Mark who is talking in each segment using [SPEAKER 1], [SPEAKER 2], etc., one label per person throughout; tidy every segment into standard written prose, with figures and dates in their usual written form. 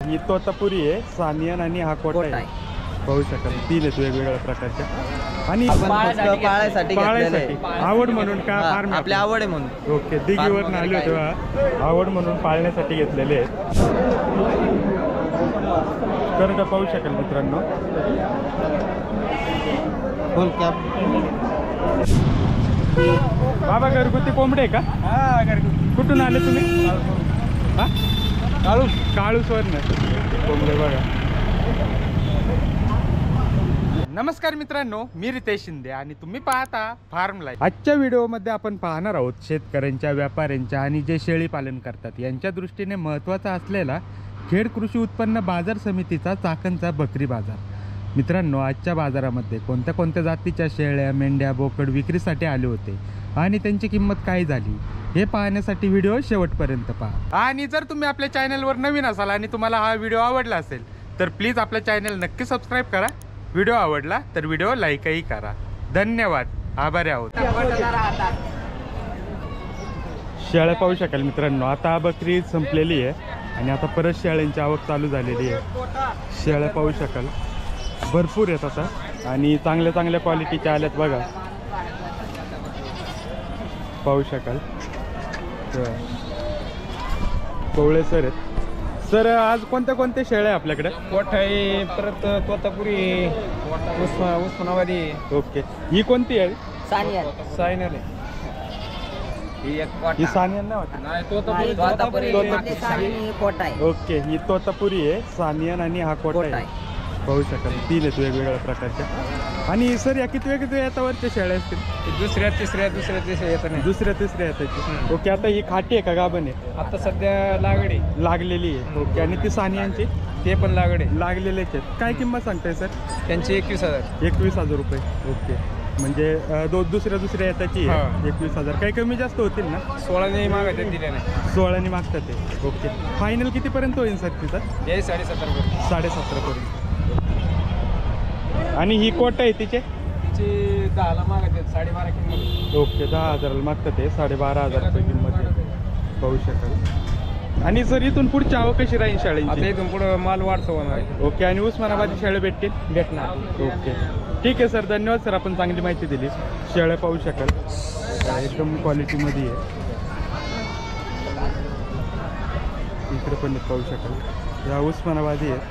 [SPEAKER 1] ही तोतापुरी आहे, सानियन आणि हा कोटा आहे. पाहू शकाल 3 आहेत वेगवेगळ्या प्रकारच्या. आणि
[SPEAKER 2] पाळायसाठी
[SPEAKER 1] आवड म्हणून का फार्म
[SPEAKER 2] आपली आवड आहे म्हणून.
[SPEAKER 1] ओके, दिघीवर आले होते आवड म्हणून पाळण्यासाठी घेतलेले आहेत. करडा पाहू शकाल मित्रांनो.
[SPEAKER 2] Full cap.
[SPEAKER 1] बाबा घरगुती कोंबडे आहे का?
[SPEAKER 2] हा घरगुती.
[SPEAKER 1] कुठून आले तुम्ही? हा काळूसवरनं कोंबडे बघा. नमस्कार मित्रांनो, मी रितेश शिंदे आणि तुम्ही पाहता फार्म लाईफ. आजच्या व्हिडिओमध्ये आपण पाहणार आहोत शेतकऱ्यांच्या, व्यापाऱ्यांच्या आणि जे शेळी पालन करतात यांच्या दृष्टीने महत्त्वाचा असलेला खेड कृषी उत्पन्न बाजार समितीचा चाकणचा बकरी बाजार. मित्रांनो, आजच्या बाजारामध्ये कोणत्या कोणत्या जातीच्या शेळ्या, मेंढ्या, बोकड विक्रीसाठी आले होते आणि त्यांची किंमत काय झाली हे पाहण्यासाठी व्हिडिओ शेवटपर्यंत पहा. आणि जर तुम्ही आपल्या चॅनलवर नवीन असाल आणि तुम्हाला हा व्हिडिओ आवडला असेल तर प्लीज आपल्या चॅनल नक्की सबस्क्राईब करा. व्हिडिओ आवडला तर व्हिडिओ लाईकही करा. धन्यवाद, आभारी आहोत. शेळ्या पाहू शकाल मित्रांनो. आता बकरी संपलेली आहे आणि आता परत शेळ्यांची आवक चालू झालेली आहे. शेळ्या पाहू शकाल भरपूर आहेत आता आणि चांगल्या चांगल्या क्वालिटीच्या आल्यात बघा. पाहू शकाल कोवळे सर आहेत. सर, आज कोणत्या कोणत्या शेळ्या आहे आपल्याकडे?
[SPEAKER 2] कोटा आहे, परत तोतापुरी आहे, उस्मानाबादी आहे.
[SPEAKER 1] ओके, ही कोणती आहे?
[SPEAKER 2] सायनल आहे.
[SPEAKER 1] ही सानियन नाही
[SPEAKER 3] कोटा आहे.
[SPEAKER 1] ओके, ही तोतापुरी आहे, सानियन आणि हा कोटा आहे. पाहू शकाल 3 आहेत वेगवेगळ्या प्रकारच्या. आणि सर, या किती वेगवेगळ्या याच्यावरच्या शेळ्या असतील?
[SPEAKER 2] दुसऱ्या तिसऱ्या येत नाही.
[SPEAKER 1] दुसऱ्या तिसऱ्या याच्याची. ओके, आता ही खाटी आहे का गाभण आहे?
[SPEAKER 2] आता सध्या लागडी
[SPEAKER 1] लागलेली आहे. ओके, आणि ती सानियांची?
[SPEAKER 2] ते पण लागडे
[SPEAKER 1] लागलेलेच आहेत. काय किंमत सांगताय सर?
[SPEAKER 2] त्यांची 21,000.
[SPEAKER 1] 21,000 रुपये. ओके, म्हणजे दुसऱ्या याच्याची 21,000. काही कमी जास्त होतील ना?
[SPEAKER 2] 16ने मागत दिल्या नाही.
[SPEAKER 1] 16ने मागतात ते. ओके, फायनल कितीपर्यंत होईल सर तिथं?
[SPEAKER 2] 17,500.
[SPEAKER 1] 17,500. आणि ही कोट आहे तिचे?
[SPEAKER 2] तिची 10ला मागत 12.5 किंमत.
[SPEAKER 1] ओके, 10,000ला मागतात ते. 12,500 रुपये किंमत आहे. पाहू शकाल. आणि सर, इथून पुढची आवक कशी राहील शाळेची?
[SPEAKER 2] आता इथून पुढे माल वाढतो होणार.
[SPEAKER 1] ओके, आणि उस्मानाबादी शेळ्या
[SPEAKER 2] भेटणार.
[SPEAKER 1] ओके, ठीक आहे सर, धन्यवाद सर, आपण चांगली माहिती दिली. शेळ्या पाहू शकाल एकदम क्वालिटीमध्ये आहे. इकडे पण पाहू शकाल, या उस्मानाबादी आहे.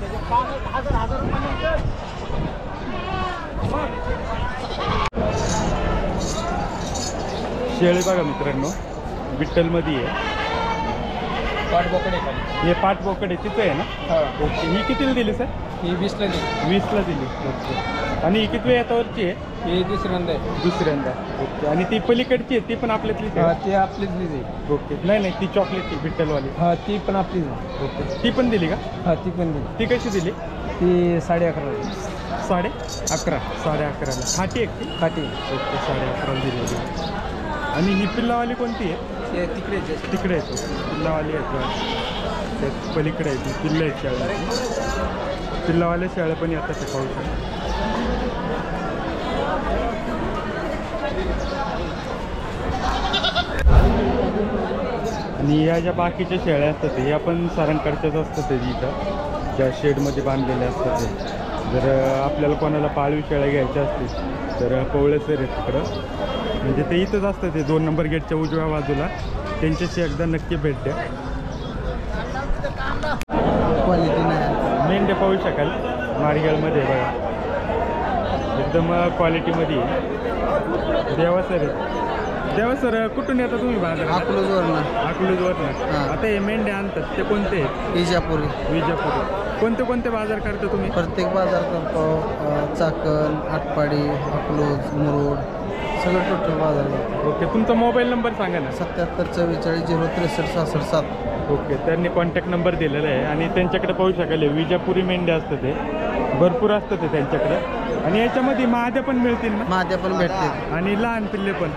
[SPEAKER 1] शेळी बघा मित्रांनो, विठ्ठलमध्ये आहे.
[SPEAKER 2] पाठबोकड आहे खाली.
[SPEAKER 1] हे पाठबोकड आहे तिचं आहे ना? ओके, ही कितीला दिली सर?
[SPEAKER 2] ही 20ला दिली.
[SPEAKER 1] 20ला दिली. ओके, आणि ही किती याच्यावरची आहे?
[SPEAKER 2] ही दुसऱ्यांदा आहे.
[SPEAKER 1] दुसऱ्यांदा. ओके, आणि ती पलीकडची आहे ती पण आपल्यातलीच आहे?
[SPEAKER 2] ती आपलीच आहे.
[SPEAKER 1] ओके, नाही ती चॉकलेटची विठ्ठलवाली.
[SPEAKER 2] ती पण आपलीच आहे.
[SPEAKER 1] ओके, ती पण दिली का?
[SPEAKER 2] ती पण दिली.
[SPEAKER 1] ती कशी दिली?
[SPEAKER 2] ती 11.5.
[SPEAKER 1] 11.5. 11.5ला. खाटी एक ती?
[SPEAKER 2] खाटी.
[SPEAKER 1] ओके, 11.5ला दिली. आणि ही पिल्लावाली कोणती आहे? तिकडे येतो पिल्लावाली आहे. त्यात पलीकडे आहे ती पिल्लं आहेत शेळ्या. पिल्लावाल्या शेळ्या पण आता पाहू शकतो. आणि या ज्या बाकीच्या शेळ्या असतात ह्या पण सारंकडच्याच असतात इथं, ज्या शेडमध्ये बांधलेल्या असतात ते. जर आपल्याला कोणाला पाळीव शेळ्या घ्यायच्या असतील तर कोवळे सर आहेत तिकडं, म्हणजे ते इथंच असतं. ते 2 नंबर गेटच्या उजव्या बाजूला. त्यांच्याशी एकदा नक्की भेट द्या.
[SPEAKER 2] क्वालिटी नाही.
[SPEAKER 1] मेंढ्या पाहू शकाल मारगेलमध्ये बघा, एकदम क्वालिटीमध्ये. देवा सर देवा सर, कुठून येता तुम्ही बाजारात? अकलूजवरनं. आता हे मेंढ्या आणतात ते कोणते आहेत? विजापुरी. कोणते बाजार करता तुम्ही?
[SPEAKER 2] प्रत्येक बाजार करतो. चाकण, आटपाडी, अकलूज, मुरुड, सगळं टोटल बाजार करतो.
[SPEAKER 1] ओके, तुमचा मोबाईल नंबर सांगा ना.
[SPEAKER 2] 77 44 063 66 7.
[SPEAKER 1] ओके, त्यांनी कॉन्टॅक्ट नंबर दिलेला आहे. आणि त्यांच्याकडे पाहू शकाल विजापुरी मेंढ्या असतं ते भरपूर असतं ते त्यांच्याकडे. आणि याच्यामध्ये महाद्या पण मिळतील ना?
[SPEAKER 2] महाद्या पण भेटतील
[SPEAKER 1] आणि लहान पिल्ले पण.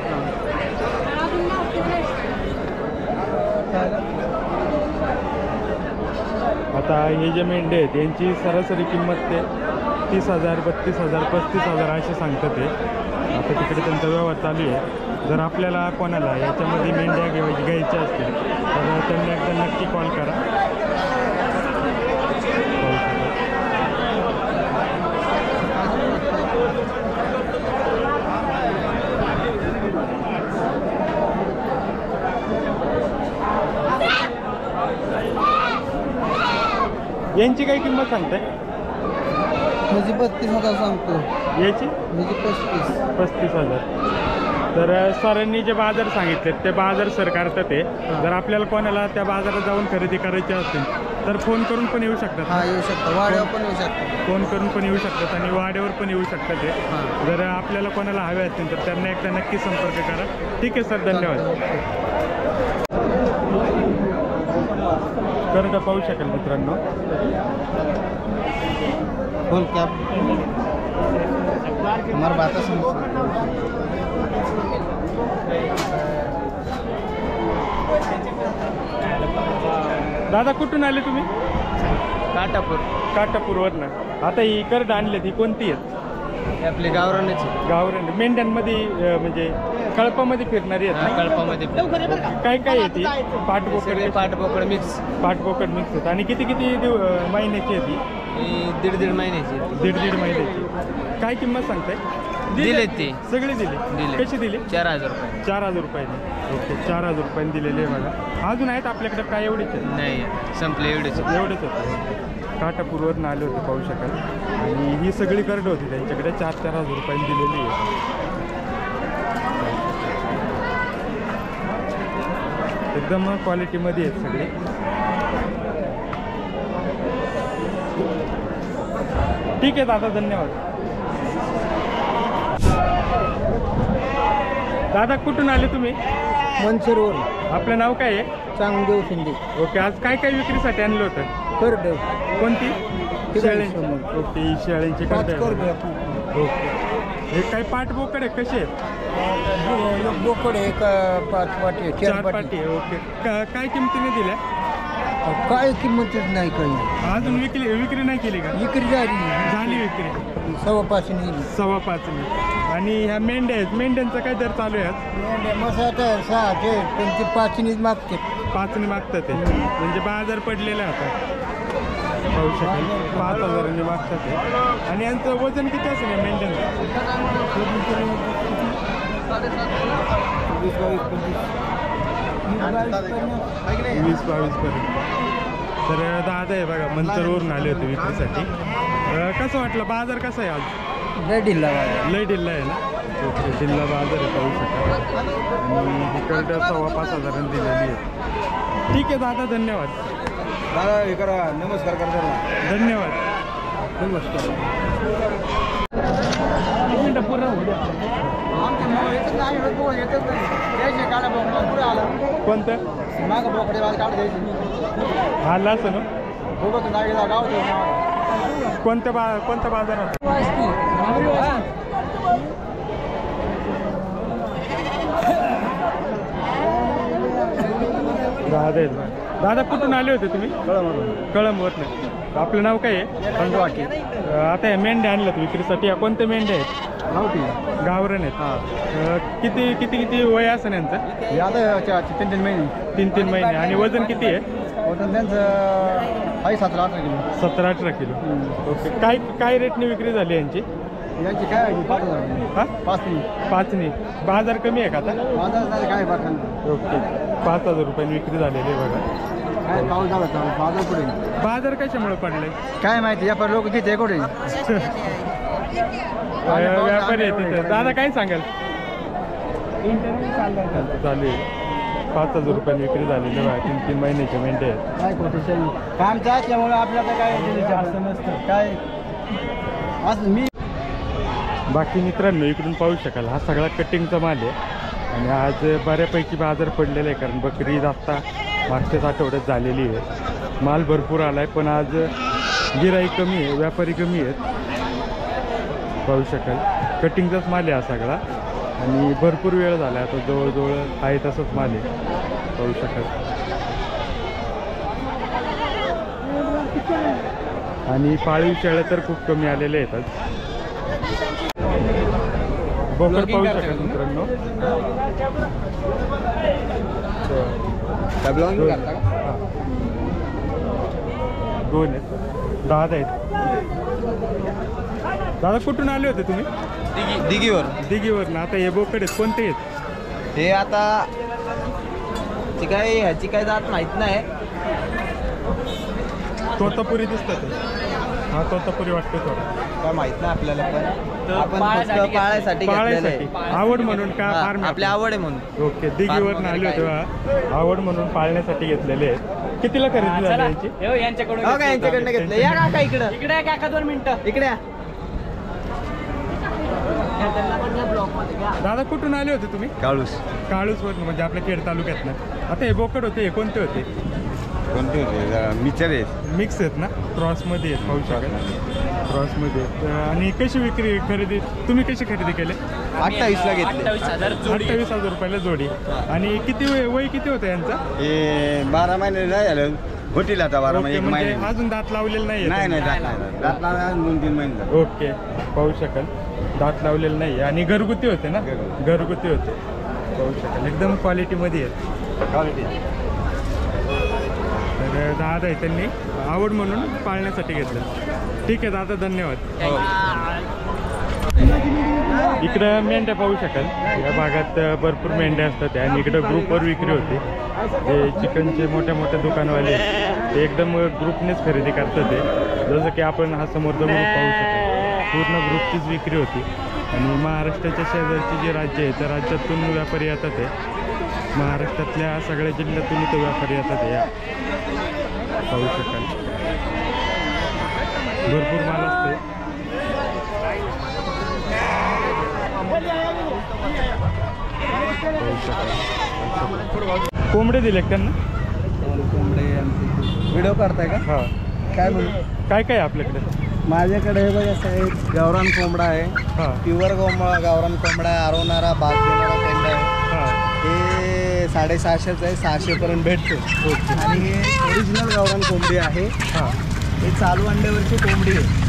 [SPEAKER 1] आता हे जे मेंढे आहेत यांची सरासरी किंमत ते 30,000 32,000 35,000 असे सांगतात ते. आता तिकडे त्यांचा व्यवहार चालू आहे. जर आपल्याला कोणाला याच्यामध्ये मेंढ्या घ्यायच्या असतील तर त्यांनी एकदा नक्की कॉल करा. यांची काय किंमत सांगताय?
[SPEAKER 2] म्हणजे 32,000 सांगतो.
[SPEAKER 1] याची
[SPEAKER 2] म्हणजे 35.
[SPEAKER 1] 35,000. तर सरांनी जे बाजार सांगितले ते बाजार सर करतात ते. जर आपल्याला कोणाला त्या बाजारात जाऊन खरेदी करायची असतील तर फोन करून पण येऊ शकतात.
[SPEAKER 2] हां येऊ शकतात, वाड्यावर पण येऊ शकतात.
[SPEAKER 1] फोन करून पण येऊ शकतात आणि वाड्यावर पण येऊ शकतात ते.
[SPEAKER 2] हां.
[SPEAKER 1] जर आपल्याला कोणाला हवे असतील तर त्यांना एकदा नक्की संपर्क करा. ठीक आहे सर, धन्यवाद. करडं पाहू शकाल मित्रांनो.
[SPEAKER 2] फुल कॅप हमारा बात
[SPEAKER 1] दादा कुठून आले तुम्ही?
[SPEAKER 2] काटापूर.
[SPEAKER 1] काटापूरवरनं. आता ही करडं आणलेत, ही कोणती आहेत?
[SPEAKER 2] आपली गावरानीची.
[SPEAKER 1] गावरान मेंढ्यांमध्ये म्हणजे कळपामध्ये फिरणारी आहेत.
[SPEAKER 2] कळपामध्ये
[SPEAKER 1] काय काय येते? पाठबोकड
[SPEAKER 2] पाठबोकड मिक्स.
[SPEAKER 1] पाठबोकड मिक्स आहेत. आणि किती किती महिन्याची आहे ती?
[SPEAKER 2] दीड महिन्याची.
[SPEAKER 1] दीड महिन्याची. काय किंमत सांगताय?
[SPEAKER 2] दिले ते
[SPEAKER 1] सगळे दिले. कशी दिली?
[SPEAKER 2] 4,000 रुपये.
[SPEAKER 1] 4,000 रुपयाने. ओके, 4,000 रुपयाने दिलेले आहे बघा. अजून आहेत आपल्याकडे काय? एवढेच आहेत?
[SPEAKER 2] नाही संपले एवढेच.
[SPEAKER 1] एवढेच होतं. काटापूरवरून आले होते पाहू शकाल. आणि ही सगळी करडं होती त्यांच्याकडे. 4,000 रुपयाने दिलेली आहे. एकदम क्वालिटीमध्ये आहेत सगळे. ठीक आहे दादा, धन्यवाद. दादा कुठून आले तुम्ही?
[SPEAKER 2] मनसरवर.
[SPEAKER 1] आपलं नाव काय आहे?
[SPEAKER 2] चांगदेव शिंदे.
[SPEAKER 1] ओके, आज काय काय विक्रीसाठी आणलं होतं?
[SPEAKER 2] करड.
[SPEAKER 1] कोणती? शेळ्यांची.
[SPEAKER 2] समोर.
[SPEAKER 1] ओके, ही शेळ्यांची करडं आहे. ओके, हे काय पाठ बोकड आहे? कसे आहेत?
[SPEAKER 2] बोकड एक 5 पाटी.
[SPEAKER 1] 4 पाटी आहे. ओके, काय किमतीने दिल्या?
[SPEAKER 2] काय किंमतच नाही काही.
[SPEAKER 1] अजून विक्री नाही केली का?
[SPEAKER 2] विक्री
[SPEAKER 1] झाली विक्री.
[SPEAKER 2] 5.5 नेली.
[SPEAKER 1] 5.5. आणि ह्या मेंढ्या आहेत, मेंढ्यांचा काय दर चालू आहे आज?
[SPEAKER 2] मसाट 6 पण ते 5 मागते.
[SPEAKER 1] 5 मागतात ते. म्हणजे बाजार पडलेला होता पाहू शकाल. 5,000 मागतात ते. आणि यांचं वजन किती असेल या मेंढ्यांचं? 20-22 पर्यंत. तर दादा आहे बघा, मंचरवरून आले होते विक्रीसाठी. कसं वाटलं बाजार? कसा आहे आज?
[SPEAKER 2] लय ढिल्ला.
[SPEAKER 1] लय ढिल्ला आहे ना? ओके, ढिल्ला बाजार आहे पाहू शकाल. आणि इकडं 5,500 दिलेली आहे. ठीक आहे दादा, धन्यवाद.
[SPEAKER 2] दादा हे करा, नमस्कार करा.
[SPEAKER 1] धन्यवाद. कोणतं?
[SPEAKER 2] मागं बोकडे काढ द्यायची.
[SPEAKER 1] आला असं ना?
[SPEAKER 2] गाव
[SPEAKER 1] कोणत्या बाजारात? दादा कुठून आले होते तुम्ही? कळंबवरनं. आपलं नाव काय आहे? आता या मेंढ्या आणल्यात विक्रीसाठी. या कोणत्या मेंढ्या आहेत? गावरण आहेत. किती किती किती वय असं यांचं?
[SPEAKER 2] 3 महिने.
[SPEAKER 1] 3 महिने. आणि वजन किती आहे?
[SPEAKER 2] वजन त्यांचं 17-18 किलो.
[SPEAKER 1] 17-18 किलो. ओके, काय रेटने विक्री झाली यांची?
[SPEAKER 2] यांची काय 5,000.
[SPEAKER 1] हां,
[SPEAKER 2] 5
[SPEAKER 1] बाजार कमी आहे का आता?
[SPEAKER 2] बाजार काय
[SPEAKER 1] ओके, 5,000 रुपयाने विक्री झालेली आहे बघा.
[SPEAKER 2] काय पाऊस झाला बाजार पुढे.
[SPEAKER 1] बाजार कशामुळे पडले
[SPEAKER 2] काय माहिती, या लोक किती कुठे
[SPEAKER 1] व्यापारी आहे तिथे. दादा काय सांगाल? चालू आहे. 5,000 रुपयाने विक्री झालेली आहे. 3 महिन्याचे मेंढे आहेत.
[SPEAKER 2] काय काम त्यामुळे आपल्याला काय असं नसतं काय असं. मी
[SPEAKER 1] बाकी मित्रांनो इकडून पाहू शकाल, हा सगळा कटिंगचा माल आहे. आणि आज बऱ्यापैकी बाजार पडलेला आहे, कारण बकरी ईद आत्ता मागच्याच आठवड्यात झालेली आहे. माल भरपूर आला आहे, पण आज गिराईक कमी आहे, व्यापारी कमी आहेत. पाहू शकाल कटिंगचाच माल आहे हा सगळा. आणि भरपूर वेळ झाला आता, जवळजवळ आहे तसंच माल आहे. पाहू शकाल. आणि पाळीव शेळ्या तर खूप कमी आलेले आहेत आज. बोकड पाहू शकाल मित्रांनो. दोन आहेत. दादा आहेत. दादा कुठून आले होते तुम्ही? दिघीवर ना. आता हे बोकड आहेत, कोणते आहेत
[SPEAKER 2] हे? आता ती काय ह्याची काय जात माहित नाही.
[SPEAKER 1] तोतापुरी दिसतात ते. हा तोतापुरी वाटतो थोडा.
[SPEAKER 2] काय माहित नाही आपल्याला पण आपण फक्त पाळायसाठी
[SPEAKER 1] पाळायसाठी आवड म्हणून का फार्म
[SPEAKER 2] आपली आवड आहे म्हणून.
[SPEAKER 1] ओके. दिघीवर आले होते बा. आवड म्हणून पाळण्यासाठी घेतलेले आहेत. कितीला खरेदी झाली यांची?
[SPEAKER 2] यांच्याकडनं घेतलं. या काका इकडं. इकडे या काका 2 मिनिटं इकडे या.
[SPEAKER 1] दादा कुठून आले होते तुम्ही? काळूस वरून, म्हणजे आपल्या खेड तालुक्यात ना. आता हे बोकड होते, हे कोणते होते?
[SPEAKER 3] कोणते होते? मिक्सर आहेत.
[SPEAKER 1] मिक्स आहेत ना, क्रॉसमध्ये आहेत, पाहू शकाल क्रॉसमध्ये आहेत. आणि कशी विक्री खरेदी तुम्ही कशी खरेदी केले?
[SPEAKER 2] 28ला घेतले.
[SPEAKER 1] 28,000 रुपयाला जोडी. आणि किती वय किती होतं यांचा?
[SPEAKER 3] हे 12 महिने नाही झालं. होतील आता 12
[SPEAKER 1] ओके,
[SPEAKER 3] महिने.
[SPEAKER 1] म्हणजे अजून दात लावलेलं नाही
[SPEAKER 3] नाही नाही दात लावून 2-3 महिने झाले.
[SPEAKER 1] ओके, पाहू शकाल दात लावलेलं नाही. आणि घरगुती होते ना? घरगुती होते, पाहू शकाल एकदम क्वालिटीमध्ये आहेत.
[SPEAKER 3] क्वालिटी.
[SPEAKER 1] तर दादा आहे, त्यांनी आवड म्हणून पाळण्यासाठी घेतलं. ठीक आहे दादा, धन्यवाद. इकडं मेंढ्या पाहू शकाल. या भागात भरपूर मेंढ्या असतात आणि इकडं ग्रुपवर विक्री होते. ते चिकनचे मोठ्या मोठ्या दुकानवाले ते एकदम ग्रुपनेच खरेदी करतात. ते जसं की आपण हा समोरचा ग्रुप पाहू शकतो, पूर्ण ग्रुपचीच विक्री होती. आणि महाराष्ट्राच्या शेजारची जे राज्य आहे त्या राज्यातून व्यापारी येतात. ते महाराष्ट्रातल्या सगळ्या जिल्ह्यातून इथं व्यापारी येतात. या पाहू शकाल भरपूर माल असते. कोंबडे दिले त्यांना.
[SPEAKER 2] कोंबडे व्हिडिओ काढताय का?
[SPEAKER 1] हां,
[SPEAKER 2] काय म्हणू?
[SPEAKER 1] काय काय आपल्याकडे?
[SPEAKER 2] माझ्याकडे हे बघा साहेब, गावरान कोंबडा आहे.
[SPEAKER 1] हां
[SPEAKER 2] प्युअर गावरान कोंबडा आहे. आरवणारा भात देणारा कोंबडा आहे.
[SPEAKER 1] हां.
[SPEAKER 2] हे 650चं आहे. 600पर्यंत भेटतो. आणि हे ओरिजिनल गावरान कोंबडी आहे.
[SPEAKER 1] हां.
[SPEAKER 2] हे चालू अंड्यावरची कोंबडी आहे.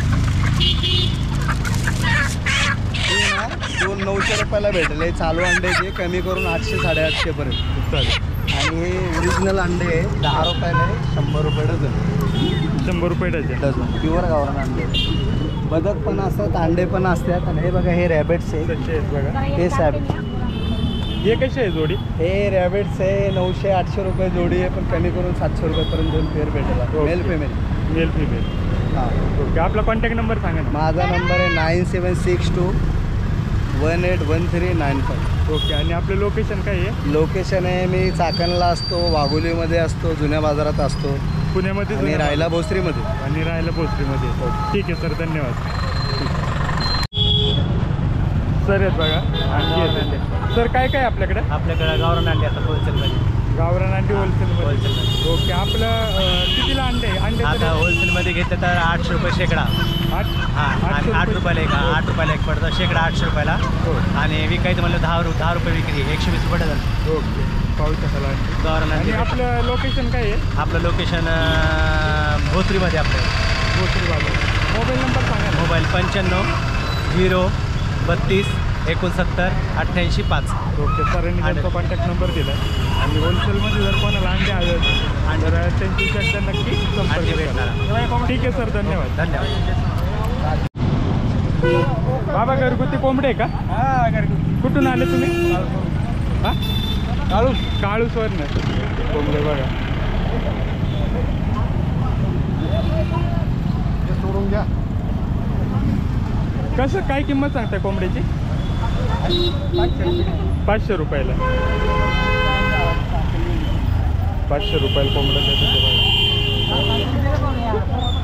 [SPEAKER 2] हे ना 900 रुपयाला भेटले. चालू अंड्याचे कमी करून 800-850 पर्यंत.
[SPEAKER 1] चालेल.
[SPEAKER 2] आणि हे ओरिजिनल अंडे आहे. 10 रुपयाला आहे. 100 रुपये डझन.
[SPEAKER 1] 100 रुपये डझन.
[SPEAKER 2] प्युअर गावरान अंडे. बदक पण असतात, अंडे पण असतात. आणि हे बघा, हे रॅबिट्स आहे.
[SPEAKER 1] कसे आहेत बघा.
[SPEAKER 2] हे साहेब,
[SPEAKER 1] हे कसे आहे जोडी?
[SPEAKER 2] हे रॅबिट्स आहे. 900-800 रुपये जोडी आहे. पण कमी करून 700 रुपयापर्यंत 2 पेअर भेटेल. Male female.
[SPEAKER 1] Male female.
[SPEAKER 2] हां.
[SPEAKER 1] ओके, आपला कॉन्टॅक्ट नंबर सांगा ना.
[SPEAKER 2] माझा नंबर आहे 9762 181395.
[SPEAKER 1] ओके. आणि आपलं लोकेशन काय आहे?
[SPEAKER 2] लोकेशन आहे, मी चाकणला असतो, वाघोलीमध्ये असतो, जुन्या बाजारात असतो.
[SPEAKER 1] पुण्यामध्ये
[SPEAKER 2] आणि राहायला भोसरीमध्ये.
[SPEAKER 1] आणि राहायला भोसरीमध्ये. ठीक आहे सर, धन्यवाद. सर आहेत बघा, आणखी येतात सर. काय काय आपल्याकडे?
[SPEAKER 2] आपल्याकडे गावरान अंडे आता होलसेलमध्ये.
[SPEAKER 1] गावरान अंडी होलसेलमध्ये. ओके. आपलं कितीला अंडे? अंडे
[SPEAKER 2] आता होलसेलमध्ये घेतलं तर 800 रुपये शेकडा. 8 रुपयाला एक. 8 रुपयाला एक पडतं. शेकडा 800 रुपयाला.
[SPEAKER 1] हो.
[SPEAKER 2] आणि विकायचं म्हणलं 10 रुपये विक्री. 120 रुपये डझन.
[SPEAKER 1] ओके, पाहू शकाल.
[SPEAKER 2] गावरान
[SPEAKER 1] आणि
[SPEAKER 2] अंडे.
[SPEAKER 1] आपलं लोकेशन काय आहे?
[SPEAKER 2] आपलं लोकेशन भोसरीमध्ये. आपलं
[SPEAKER 1] भोसरी बाजार. मोबाईल नंबर सांगा ना.
[SPEAKER 2] मोबाईल 95 0 32 69 88 5.
[SPEAKER 1] ओके. सरांनी त्यांचा कॉन्टॅक्ट नंबर दिला. आणि होलसेलमध्ये जर कोणाला अंडे हवे असेल तर त्यांच्याशी नक्की संपर्क करा. ठीक आहे सर, धन्यवाद.
[SPEAKER 2] धन्यवाद.
[SPEAKER 1] बाबा, घरगुती कोंबडे आहे का? घरगुती. कुठून आले तुम्ही? हां, काळूसवरनं कोंबडे बघा.
[SPEAKER 2] सोडून घ्या.
[SPEAKER 1] कसं काय किंमत सांगताय कोंबड्याची? 500 रुपयाला. 500 रुपयाला कोंबडा देतो ते बघा.